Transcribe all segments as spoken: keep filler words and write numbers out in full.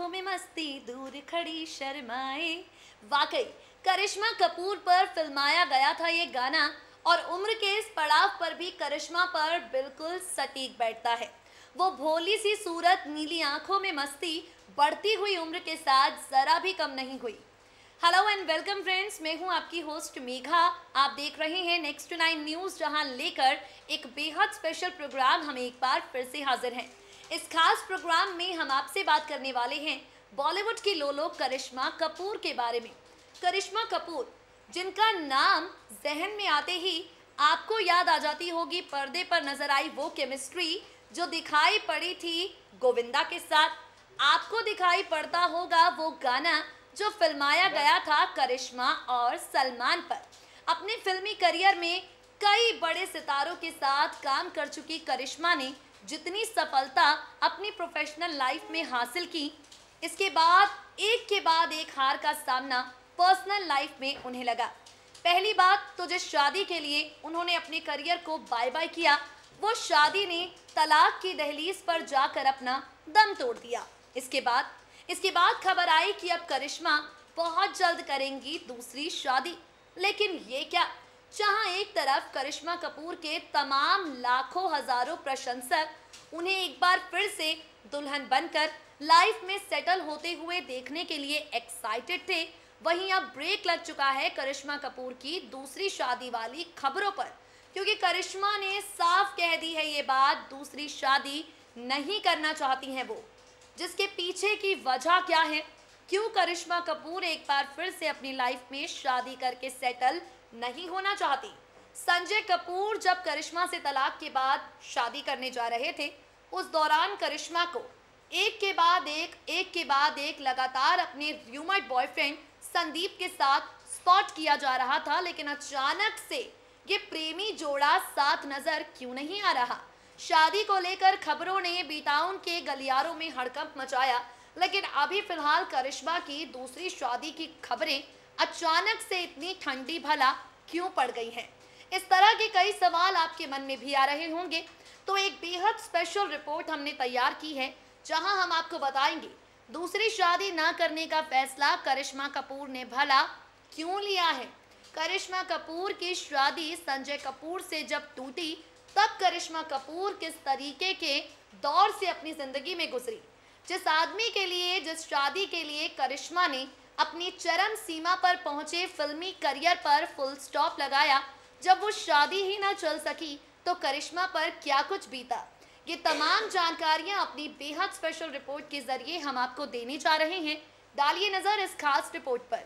आंखों में मस्ती, दूर खड़ी शर्माए। वाकई करिश्मा कपूर पर फिल्माया गया था ये गाना और उम्र के इस पड़ाव पर भी करिश्मा पर बिल्कुल सटीक बैठता है। वो भोली सी सूरत, नीली आंखों में मस्ती बढ़ती हुई उम्र के साथ जरा भी कम नहीं हुई। हेलो एंड वेलकम फ्रेंड्स, मैं हूं आपकी होस्ट मेघा। आप देख रहे हैं नेक्स्ट नाइन न्यूज, जहां लेकर एक बेहद स्पेशल प्रोग्राम हम एक बार फिर से हाजिर हैं। इस खास प्रोग्राम में हम आपसे बात करने वाले हैं बॉलीवुड की लोलो करिश्मा कपूर के बारे में। करिश्मा कपूर, जिनका नाम जहन में आते ही आपको याद आ जाती होगी पर्दे पर नजर आई वो केमिस्ट्री जो दिखाई पड़ी थी गोविंदा के साथ। आपको दिखाई पड़ता होगा वो गाना जो फिल्माया गया था करिश्मा और सलमान पर। अपने फिल्मी करियर में कई बड़े सितारों के साथ काम कर चुकी करिश्मा ने जितनी सफलता अपनी प्रोफेशनल लाइफ में हासिल की, इसके बाद एक के बाद एक हार का सामना पर्सनल लाइफ में उन्हें लगा। पहली बात तो जिस शादी के लिए उन्होंने अपने करियर को बाय बाय किया, वो शादी ने तलाक की दहलीज पर जाकर अपना दम तोड़ दिया। इसके बाद इसके बाद खबर आई कि अब करिश्मा बहुत जल्द करेंगी दूसरी शादी। लेकिन ये क्या, जहां एक तरफ करिश्मा कपूर के तमाम लाखों हजारों प्रशंसक उन्हें एक बार फिर से दुल्हन बनकर लाइफ में सेटल होते हुए देखने के लिए एक्साइटेड थे, वहीं अब ब्रेक लग चुका है करिश्मा कपूर की दूसरी शादी वाली खबरों पर, क्योंकि करिश्मा ने साफ कह दी है ये बात, दूसरी शादी नहीं करना चाहती हैं वो। जिसके पीछे की वजह क्या है, क्यों करिश्मा कपूर एक बार फिर से अपनी लाइफ में शादी करके सेटल नहीं होना चाहती। संजय कपूर जब करिश्मा से तलाक के बाद शादी करने जा रहे थे, उस दौरान करिश्मा को एक के बाद एक एक के बाद एक लगातार अपने र्यूमर्ड बॉयफ्रेंड संदीप के साथ स्पॉट किया जा रहा था। लेकिन अचानक से ये प्रेमी जोड़ा साथ नजर क्यों नहीं आ रहा। शादी को लेकर खबरों ने बी टाउन के गलियारों में हड़कंप मचाया, लेकिन अभी फिलहाल करिश्मा की दूसरी शादी की खबरें अचानक से इतनी ठंडी भला क्यों पड़ गई हैं। इस तरह के कई सवाल आपके मन में भी आ रहे होंगे, तो एक बेहद स्पेशल रिपोर्ट हमने तैयार की है, जहां हम आपको बताएंगे दूसरी शादी ना करने का फैसला करिश्मा कपूर ने भला क्यों लिया है। करिश्मा कपूर की शादी संजय कपूर से जब टूटी, तब करिश्मा कपूर किस तरीके के दौर से अपनी जिंदगी में गुजरी। जिस आदमी के लिए, जिस शादी के लिए करिश्मा ने अपनी चरम सीमा पर पहुंचे फिल्मी करियर पर फुल स्टॉप लगाया, जब वो शादी ही ना चल सकी तो करिश्मा पर क्या कुछ बीता। ये तमाम जानकारियां अपनी बेहद स्पेशल रिपोर्ट के जरिए हम आपको देने जा रहे हैं। डालिए नजर इस खास रिपोर्ट पर।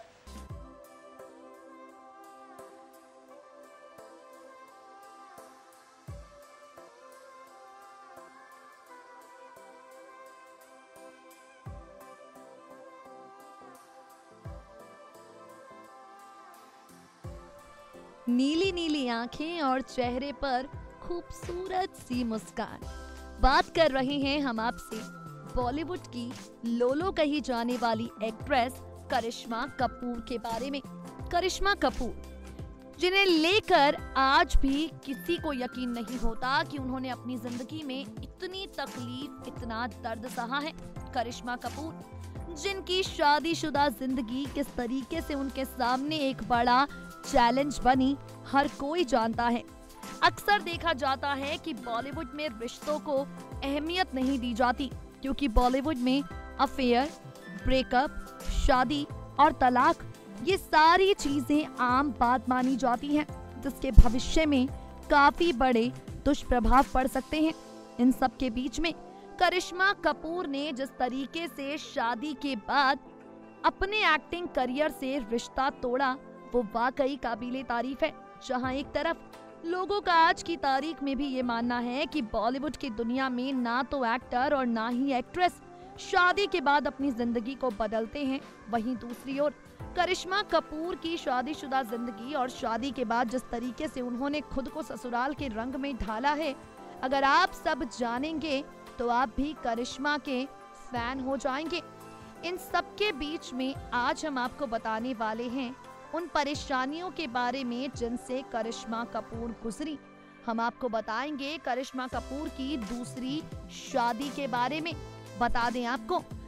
नीली नीली आंखें और चेहरे पर खूबसूरत सी मुस्कान। बात कर रहे हैं हम आपसे बॉलीवुड की लोलो कही जाने वाली एक्ट्रेस करिश्मा कपूर के बारे में। करिश्मा कपूर, जिन्हें लेकर आज भी किसी को यकीन नहीं होता कि उन्होंने अपनी जिंदगी में इतनी तकलीफ, इतना दर्द सहा है। करिश्मा कपूर, जिनकी शादीशुदा जिंदगी किस तरीके से उनके सामने एक बड़ा चैलेंज बनी, हर कोई जानता है। अक्सर देखा जाता है कि बॉलीवुड में रिश्तों को अहमियत नहीं दी जाती, क्योंकि बॉलीवुड में अफेयर, ब्रेकअप, शादी और तलाक, ये सारी चीजें आम बात मानी जाती हैं, जिसके भविष्य में काफी बड़े दुष्प्रभाव पड़ सकते हैं। इन सब के बीच में करिश्मा कपूर ने जिस तरीके से शादी के बाद अपने एक्टिंग करियर से रिश्ता तोड़ा, वो वाकई काबिले तारीफ है। जहां एक तरफ लोगों का आज की तारीख में भी ये मानना है कि बॉलीवुड की दुनिया में ना तो एक्टर और ना ही एक्ट्रेस शादी के बाद अपनी जिंदगी को बदलते हैं, वहीं दूसरी ओर करिश्मा कपूर की शादीशुदा जिंदगी और शादी के बाद जिस तरीके से उन्होंने खुद को ससुराल के रंग में ढाला है, अगर आप सब जानेंगे तो आप भी करिश्मा के फैन हो जाएंगे। इन सब के बीच में आज हम आपको बताने वाले हैं उन परेशानियों के बारे में जिनसे करिश्मा कपूर गुजरी। हम आपको बताएंगे करिश्मा कपूर की दूसरी शादी के बारे में। बता दें आपको,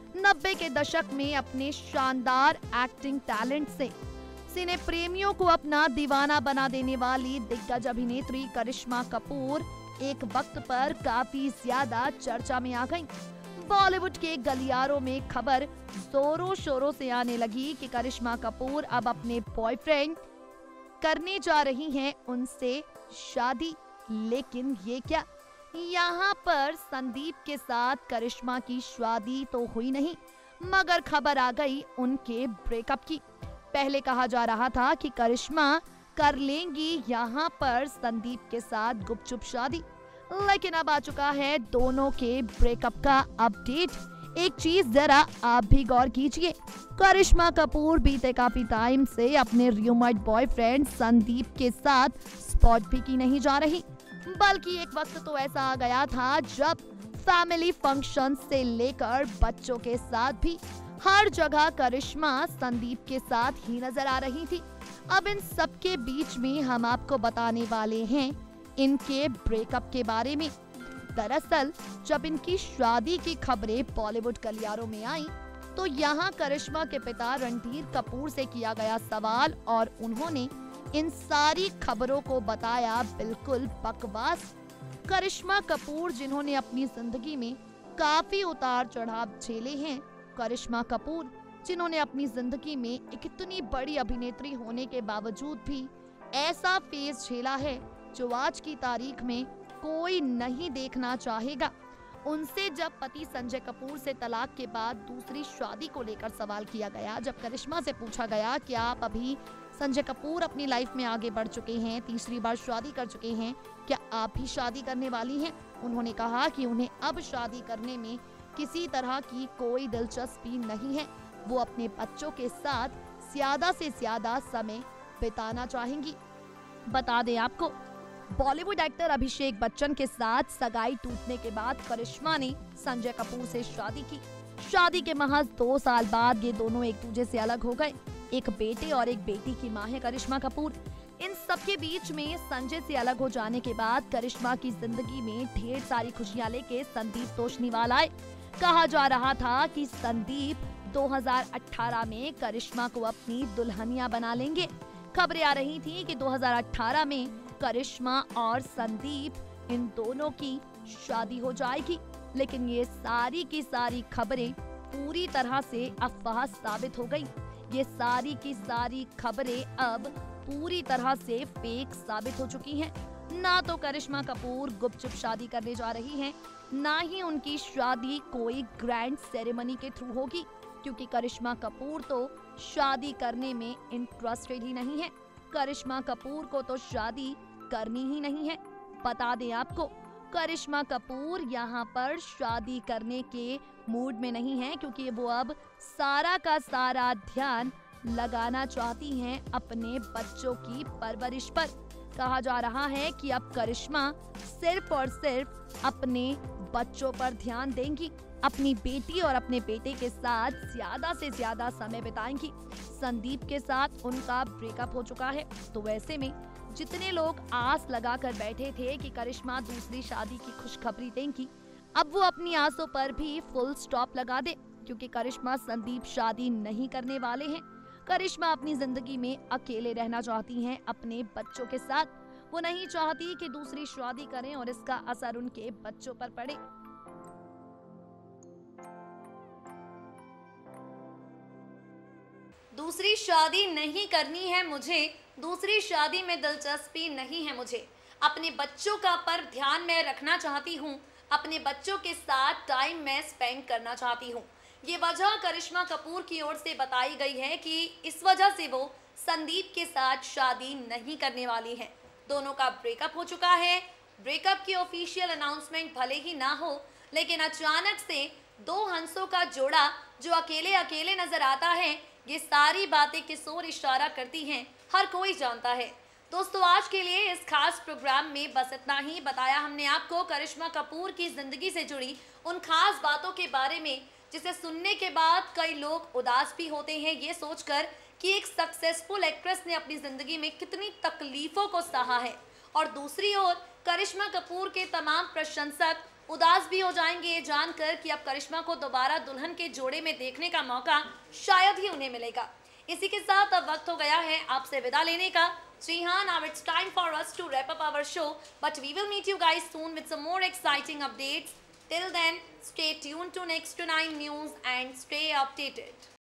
नब्बे के दशक में अपने शानदार एक्टिंग टैलेंट से सिने प्रेमियों को अपना दीवाना बना देने वाली दिग्गज अभिनेत्री करिश्मा कपूर एक वक्त पर काफी ज्यादा चर्चा में आ गईं। बॉलीवुड के गलियारों में खबर जोरों शोरों से आने लगी कि करिश्मा कपूर अब अपने बॉयफ्रेंड करने जा रही हैं उनसे शादी। लेकिन ये क्या, यहाँ पर संदीप के साथ करिश्मा की शादी तो हुई नहीं, मगर खबर आ गई उनके ब्रेकअप की। पहले कहा जा रहा था कि करिश्मा कर लेंगी यहाँ पर संदीप के साथ गुपचुप शादी, लेकिन अब आ चुका है दोनों के ब्रेकअप का अपडेट। एक चीज जरा आप भी गौर कीजिए, करिश्मा कपूर बीते काफी टाइम से अपने रूममेट बॉयफ्रेंड संदीप के साथ स्पॉट भी की नहीं जा रही, बल्कि एक वक्त तो ऐसा आ गया था जब फैमिली फंक्शन से लेकर बच्चों के साथ भी हर जगह करिश्मा संदीप के साथ ही नजर आ रही थी। अब इन सब के बीच में हम आपको बताने वाले हैं इनके ब्रेकअप के बारे में। दरअसल जब इनकी शादी की खबरें बॉलीवुड गलियारों में आई तो यहाँ करिश्मा के पिता रणधीर कपूर से किया गया सवाल और उन्होंने इन सारी खबरों को बताया बिल्कुल बकवास। करिश्मा कपूर जिन्होंने अपनी जिंदगी में काफी उतार चढ़ाव झेले हैं, करिश्मा कपूर जिन्होंने अपनी जिंदगी में एक इतनी बड़ी अभिनेत्री होने के बावजूद भी ऐसा फेस झेला है जो आज की तारीख में कोई नहीं देखना चाहेगा। उनसे जब पति संजय कपूर से तलाक के बाद दूसरी शादी को लेकर सवाल किया गया, जब करिश्मा से पूछा गया कि आप अभी संजय कपूर अपनी लाइफ में आगे बढ़ चुके हैं, तीसरी बार शादी कर चुके हैं, क्या आप भी शादी करने वाली हैं? उन्होंने कहा कि उन्हें अब शादी करने में किसी तरह की कोई दिलचस्पी नहीं है, वो अपने बच्चों के साथ ज्यादा से ज्यादा समय बिताना चाहेंगी। बता दें आपको, बॉलीवुड एक्टर अभिषेक बच्चन के साथ सगाई टूटने के बाद करिश्मा ने संजय कपूर से शादी की। शादी के महज दो साल बाद ये दोनों एक दूसरे से अलग हो गए। एक बेटे और एक बेटी की मां है करिश्मा कपूर। इन सब के बीच में संजय से अलग हो जाने के बाद करिश्मा की जिंदगी में ढेर सारी खुशियां लेके संदीप तोषनीवाल आए। कहा जा रहा था कि संदीप दो हज़ार अठारह में करिश्मा को अपनी दुल्हनिया बना लेंगे। खबरें आ रही थी कि दो हज़ार अठारह में करिश्मा और संदीप इन दोनों की शादी हो जाएगी, लेकिन ये सारी की सारी खबरें पूरी तरह से अफवाह साबित हो गई। ये सारी की सारी खबरें अब पूरी तरह से फेक साबित हो चुकी हैं। ना तो करिश्मा कपूर गुपचुप शादी करने जा रही हैं, ना ही उनकी शादी कोई ग्रैंड सेरेमनी के थ्रू होगी, क्योंकि करिश्मा कपूर तो शादी करने में इंटरेस्टेड ही नहीं है। करिश्मा कपूर को तो शादी करनी ही नहीं है। बता दें आपको, करिश्मा कपूर यहाँ पर शादी करने के मूड में नहीं है, क्योंकि वो अब सारा का सारा ध्यान लगाना चाहती हैं अपने बच्चों की परवरिश पर। कहा जा रहा है कि अब करिश्मा सिर्फ और सिर्फ अपने बच्चों पर ध्यान देंगी, अपनी बेटी और अपने बेटे के साथ ज्यादा से ज्यादा समय बिताएंगी। संदीप के साथ उनका ब्रेकअप हो चुका है, तो वैसे में जितने लोग आस लगाकर बैठे थे कि करिश्मा दूसरी शादी की खुशखबरी देंगी, अब वो अपनी आसों पर भी फुल स्टॉप लगा दे, क्योंकि करिश्मा संदीप शादी नहीं करने वाले हैं। करिश्मा अपनी जिंदगी में अकेले रहना चाहती हैं अपने बच्चों के साथ। वो नहीं चाहती कि दूसरी शादी करें और इसका असर उनके बच्चों पर पड़े। दूसरी शादी नहीं करनी है मुझे, दूसरी शादी में दिलचस्पी नहीं है मुझे, अपने बच्चों का पर ध्यान मैं रखना चाहती हूँ, अपने बच्चों के साथ टाइम मैं स्पेंड करना चाहती हूँ। ये वजह करिश्मा कपूर की ओर से बताई गई है कि इस वजह से वो संदीप के साथ शादी नहीं करने वाली हैं। दोनों का ब्रेकअप हो चुका है। ब्रेकअप की ऑफिशियल अनाउंसमेंट भले ही ना हो, लेकिन अचानक से दो हंसों का जोड़ा जो अकेले अकेले नजर आता है, ये सारी बातें किस ओर इशारा करती हैं, हर कोई जानता है। दोस्तों, आज के लिए इस खास प्रोग्राम में बस इतना ही। बताया हमने आपको करिश्मा कपूर की जिंदगी से जुड़ी उन खास बातों के बारे में जिसे सुनने के बाद कई लोग उदास भी होते हैं, ये सोचकर कि एक सक्सेसफुल एक्ट्रेस ने अपनी जिंदगी में कितनी तकलीफों को सहा है, और दूसरी ओर करिश्मा कपूर के तमाम प्रशंसक उदास भी हो जाएंगे ये जानकर कि अब करिश्मा को दोबारा दुल्हन के जोड़े में देखने का मौका शायद ही उन्हें मिलेगा। इसी के साथ अब वक्त हो गया है आपसे विदा लेने का। जी हाँ, now it's time for us to wrap up our show, but we will meet you guys soon with some more exciting updates. Till then, stay tuned to Next to Nine News and stay updated.